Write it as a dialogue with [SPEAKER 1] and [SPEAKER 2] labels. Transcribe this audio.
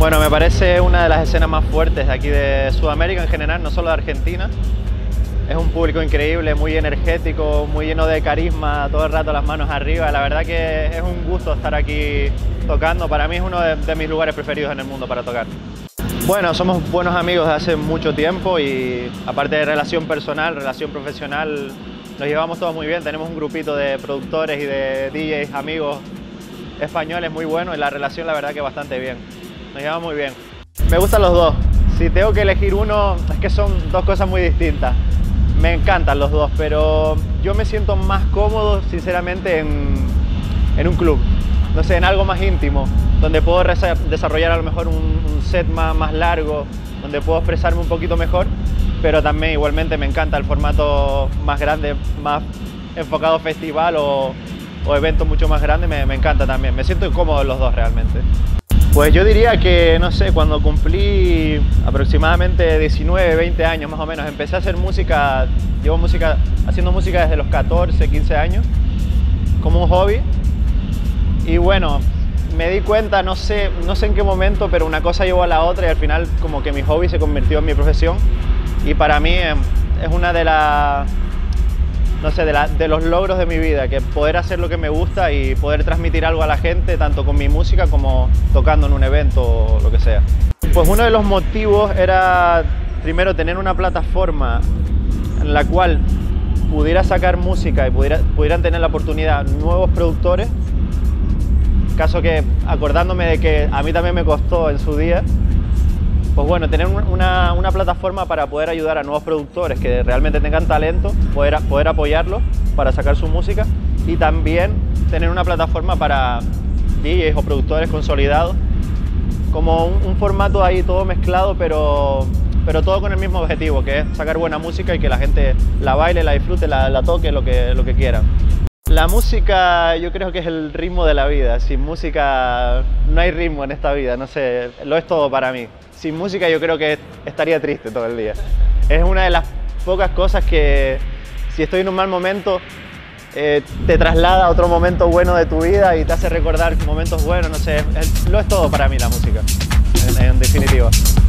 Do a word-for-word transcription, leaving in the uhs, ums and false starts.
[SPEAKER 1] Bueno, me parece una de las escenas más fuertes de aquí de Sudamérica en general, no solo de Argentina. Es un público increíble, muy energético, muy lleno de carisma, todo el rato las manos arriba. La verdad que es un gusto estar aquí tocando. Para mí es uno de, de mis lugares preferidos en el mundo para tocar. Bueno, somos buenos amigos de hace mucho tiempo y aparte de relación personal, relación profesional, nos llevamos todos muy bien. Tenemos un grupito de productores y de D Js, amigos españoles muy buenos y la relación la verdad que bastante bien. Nos llevamos muy bien. Me gustan los dos. Si tengo que elegir uno, es que son dos cosas muy distintas. Me encantan los dos, pero yo me siento más cómodo, sinceramente, en, en un club. No sé, en algo más íntimo, donde puedo desarrollar a lo mejor un, un set más, más largo, donde puedo expresarme un poquito mejor, pero también igualmente me encanta el formato más grande, más enfocado festival o, o evento mucho más grande, me, me encanta también. Me siento cómodo en los dos realmente. Pues yo diría que, no sé, cuando cumplí aproximadamente diecinueve, veinte años más o menos, empecé a hacer música, llevo música, haciendo música desde los catorce, quince años, como un hobby. Y bueno, me di cuenta, no sé, no sé en qué momento, pero una cosa llevó a la otra y al final como que mi hobby se convirtió en mi profesión. Y para mí es una de las, no sé, de, la, de los logros de mi vida, que poder hacer lo que me gusta y poder transmitir algo a la gente, tanto con mi música como tocando en un evento o lo que sea. Pues uno de los motivos era, primero, tener una plataforma en la cual pudiera sacar música y pudiera, pudieran tener la oportunidad nuevos productores. Caso que, acordándome de que a mí también me costó en su día, pues bueno, tener una, una plataforma para poder ayudar a nuevos productores que realmente tengan talento, poder, poder apoyarlos para sacar su música y también tener una plataforma para D Js o productores consolidados, como un, un formato ahí todo mezclado, pero, pero todo con el mismo objetivo, que es sacar buena música y que la gente la baile, la disfrute, la, la toque, lo que, lo que quieran. La música yo creo que es el ritmo de la vida. Sin música no hay ritmo en esta vida, no sé, lo es todo para mí. Sin música yo creo que estaría triste todo el día. Es una de las pocas cosas que si estoy en un mal momento eh, te traslada a otro momento bueno de tu vida y te hace recordar momentos buenos, no sé, es, lo es todo para mí la música, en, en definitiva.